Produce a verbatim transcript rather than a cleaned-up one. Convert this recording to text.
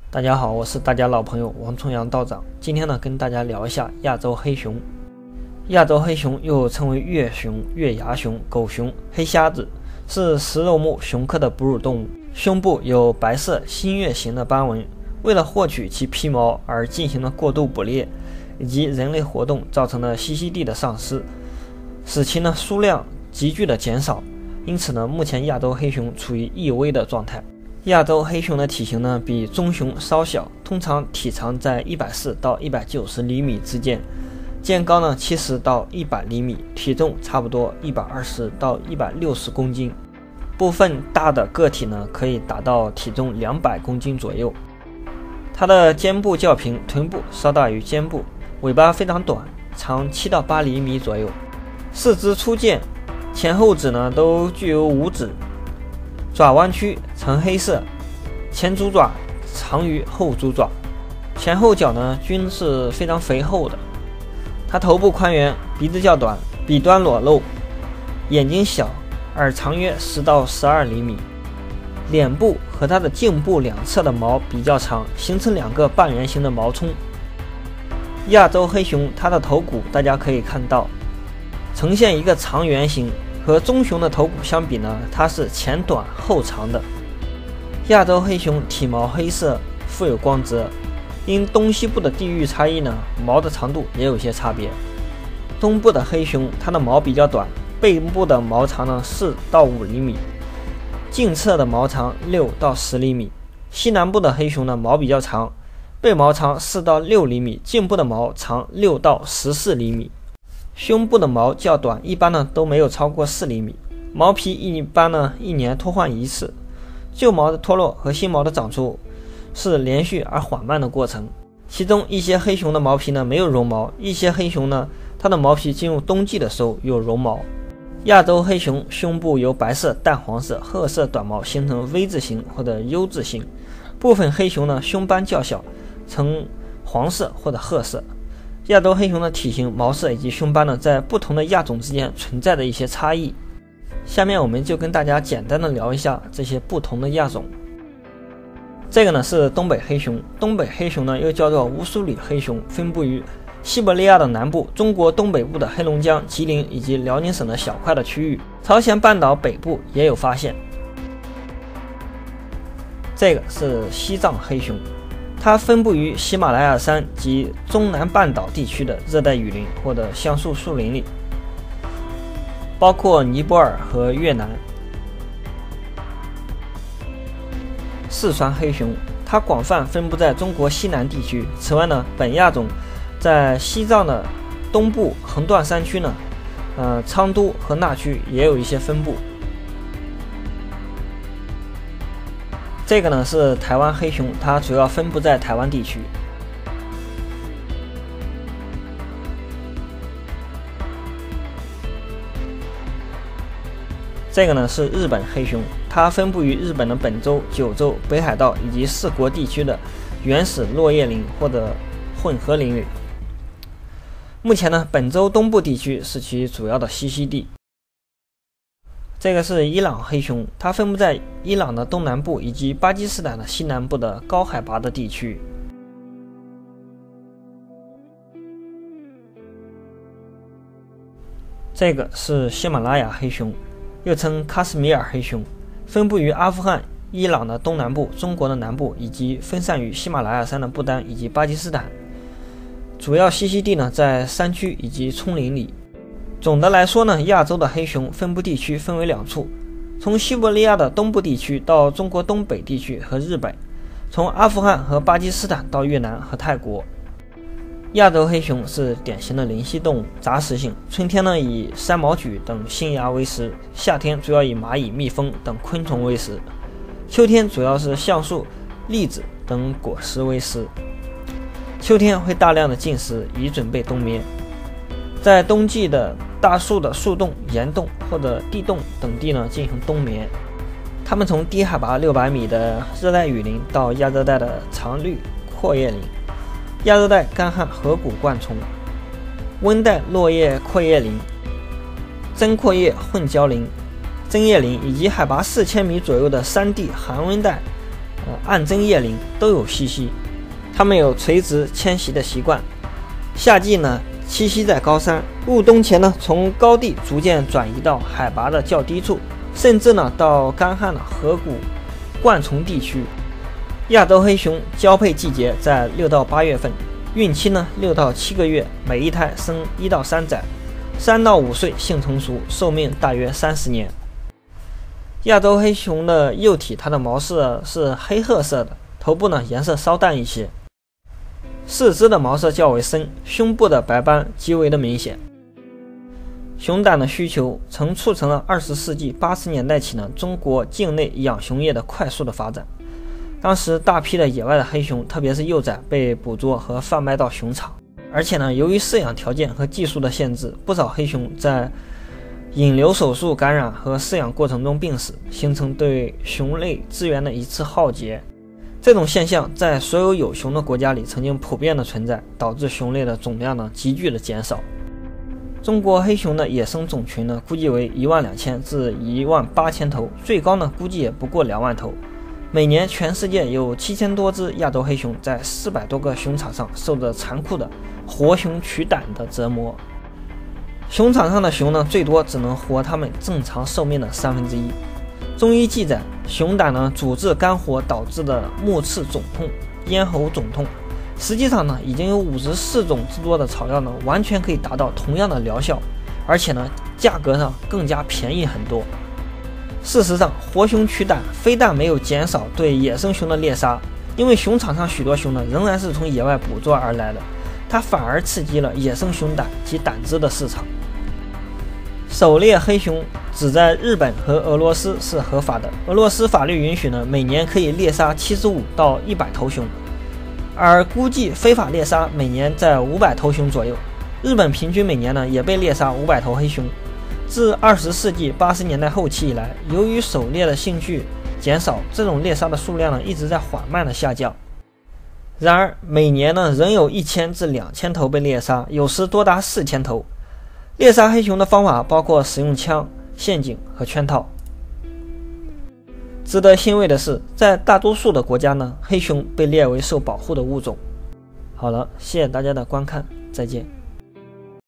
大家好，我是大家老朋友王重阳道长。今天呢，跟大家聊一下亚洲黑熊。亚洲黑熊又称为月熊、月牙熊、狗熊、黑瞎子，是食肉目熊科的哺乳动物。胸部有白色新月形的斑纹，为了获取其皮毛而进行了过度捕猎，以及人类活动造成的栖息地的丧失，使其呢数量急剧的减少。因此呢，目前亚洲黑熊处于易危的状态。亚洲黑熊的体型呢比棕熊稍小，通常体长在一百四十到一百九十厘米之间，肩高呢七十到一百厘米，体重差不多一百二十到一百六十公斤。部分大的个体呢可以达到体重两百公斤左右。它的肩部较平，臀部稍大于肩部，尾巴非常短，长七到八厘米左右。四肢粗健，前后趾呢都具有五指，爪弯曲呈黑色，前足爪长于后足爪，前后脚呢均是非常肥厚的。它头部宽圆，鼻子较短，鼻端裸露，眼睛小，耳长约十到十二厘米。脸部和它的颈部两侧的毛比较长，形成两个半圆形的毛冲。亚洲黑熊它的头骨大家可以看到呈现一个长圆形，和棕熊的头骨相比呢，它是前短后长的。亚洲黑熊体毛黑色，富有光泽，因东西部的地域差异呢，毛的长度也有些差别。东部的黑熊它的毛比较短，背部的毛长呢四到五厘米，颈侧的毛长六到十厘米。西南部的黑熊呢毛比较长，背毛长四到六厘米，颈部的毛长六到十四厘米。胸部的毛较短，一般呢都没有超过四厘米。毛皮一般呢一年脱换一次，旧毛的脱落和新毛的长出是连续而缓慢的过程。其中一些黑熊的毛皮呢没有绒毛，一些黑熊呢它的毛皮进入冬季的时候有绒毛。亚洲黑熊胸部由白色、淡黄色、褐色短毛形成 V 字形或者 U 字形，部分黑熊呢胸斑较小，呈黄色或者褐色。亚洲黑熊的体型、毛色以及胸斑呢，在不同的亚种之间存在着一些差异。下面我们就跟大家简单的聊一下这些不同的亚种。这个呢是东北黑熊，东北黑熊呢又叫做乌苏里黑熊，分布于西伯利亚的南部、中国东北部的黑龙江、吉林以及辽宁省的小块的区域，朝鲜半岛北部也有发现。这个是西藏黑熊，它分布于喜马拉雅山及中南半岛地区的热带雨林或者橡树树林里，包括尼泊尔和越南。四川黑熊，它广泛分布在中国西南地区。此外呢，本亚种在西藏的东部横断山区呢，呃，昌都和那区也有一些分布。这个呢是台湾黑熊，它主要分布在台湾地区。这个呢是日本黑熊，它分布于日本的本州、九州、北海道以及四国地区的原始落叶林或者混合林里。目前呢，本州东部地区是其主要的栖息地。这个是伊朗黑熊，它分布在伊朗的东南部以及巴基斯坦的西南部的高海拔的地区。这个是喜马拉雅黑熊，又称喀什米尔黑熊，分布于阿富汗、伊朗的东南部、中国的南部以及分散于喜马拉雅山的不丹以及巴基斯坦。主要栖息地呢在山区以及丛林里。总的来说呢，亚洲的黑熊分布地区分为两处，从西伯利亚的东部地区到中国东北地区和日本，从阿富汗和巴基斯坦到越南和泰国。亚洲黑熊是典型的林栖动物，杂食性，春天呢以山毛榉等新芽为食，夏天主要以蚂蚁、蜜蜂等昆虫为食，秋天主要是橡树、栗子等果实为食。秋天会大量的进食，以准备冬眠。在冬季的大树的树洞、岩洞或者地洞等地呢进行冬眠。它们从低海拔六百米的热带雨林到亚热带的常绿阔叶林，亚热带干旱河谷灌丛，温带落叶阔叶林、针阔叶混交林、针叶林以及海拔四千米左右的山地寒温带呃暗针叶林都有栖息。它们有垂直迁徙的习惯，夏季呢栖息在高山，入冬前呢从高地逐渐转移到海拔的较低处，甚至呢到干旱的河谷、灌丛地区。亚洲黑熊交配季节在六到八月份，孕期呢六到七个月，每一胎生一到三崽，三到五岁性成熟，寿命大约三十年。亚洲黑熊的幼体，它的毛色是黑褐色的，头部呢颜色稍淡一些，四肢的毛色较为深，胸部的白斑极为的明显。熊胆的需求曾促成了二十世纪八十年代起呢中国境内养熊业的快速的发展。当时大批的野外的黑熊，特别是幼崽被捕捉和贩卖到熊场，而且呢由于饲养条件和技术的限制，不少黑熊在引流手术感染和饲养过程中病死，形成对熊类资源的一次浩劫。这种现象在所有有熊的国家里曾经普遍的存在，导致熊类的总量呢急剧的减少。中国黑熊的野生种群呢估计为一万两千至一万八千头，最高呢估计也不过两万头。每年全世界有七千多只亚洲黑熊在四百多个熊场上受着残酷的活熊取胆的折磨。熊场上的熊呢最多只能活它们正常寿命的三分之一。中医记载，熊胆呢阻滞肝火导致的目刺肿痛、咽喉肿痛，实际上呢已经有五十四种之多的草药呢完全可以达到同样的疗效，而且呢价格上更加便宜很多。事实上，活熊取胆非但没有减少对野生熊的猎杀，因为熊场上许多熊呢仍然是从野外捕捉而来的，它反而刺激了野生熊胆及胆汁的市场。狩猎黑熊只在日本和俄罗斯是合法的，俄罗斯法律允许呢每年可以猎杀七十五到一百头熊，而估计非法猎杀每年在五百头熊左右。日本平均每年呢也被猎杀五百头黑熊。自二十世纪八十年代后期以来，由于狩猎的兴趣减少，这种猎杀的数量呢一直在缓慢的下降。然而每年呢仍有一千至两千头被猎杀，有时多达四千头。猎杀黑熊的方法包括使用枪、陷阱和圈套。值得欣慰的是，在大多数的国家呢，黑熊被列为受保护的物种。好了，谢谢大家的观看，再见。